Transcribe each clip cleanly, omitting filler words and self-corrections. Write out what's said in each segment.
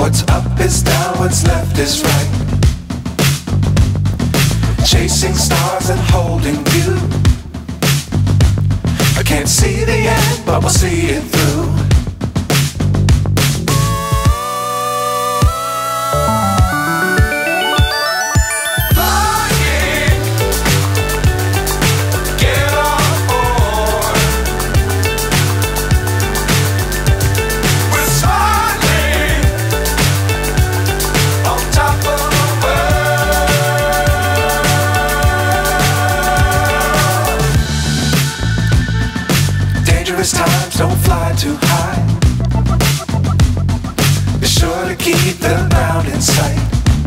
What's up is down, what's left is right. Chasing stars and holding you. I can't see the end, but we'll see it through. Dangerous times, don't fly too high. Be sure to keep the ground in sight.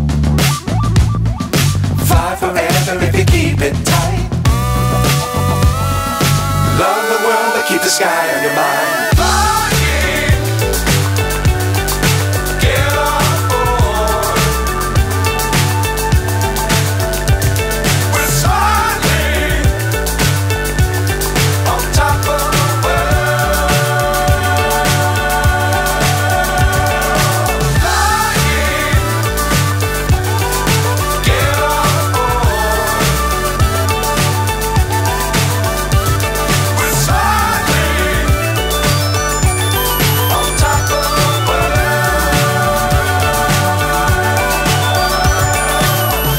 Fly forever if you keep it tight. Love the world, but keep the sky on your mind.